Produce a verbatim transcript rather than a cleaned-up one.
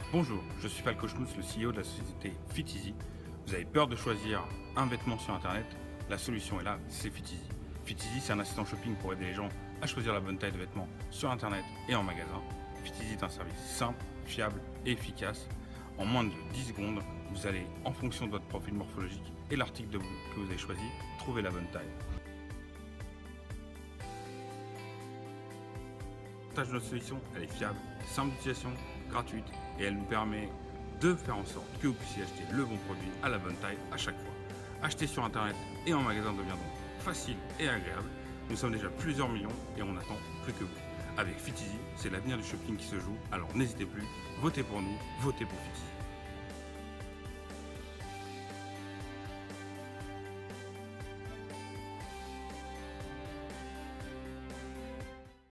Bonjour, je suis Falco Schmutz, le C E O de la société Fiteasy. Vous avez peur de choisir un vêtement sur internet? La solution est là, c'est Fiteasy. Fiteasy, c'est un assistant shopping pour aider les gens à choisir la bonne taille de vêtements sur internet et en magasin. Fiteasy est un service simple, fiable et efficace. En moins de dix secondes, vous allez, en fonction de votre profil morphologique et l'article de vous, que vous avez choisi, trouver la bonne taille. De notre solution, elle est fiable, simple d'utilisation, gratuite et elle nous permet de faire en sorte que vous puissiez acheter le bon produit à la bonne taille à chaque fois. Acheter sur internet et en magasin devient donc facile et agréable. Nous sommes déjà plusieurs millions et on n'attend plus que vous. Avec Fiteasy, c'est l'avenir du shopping qui se joue, alors n'hésitez plus, votez pour nous, votez pour Fiteasy.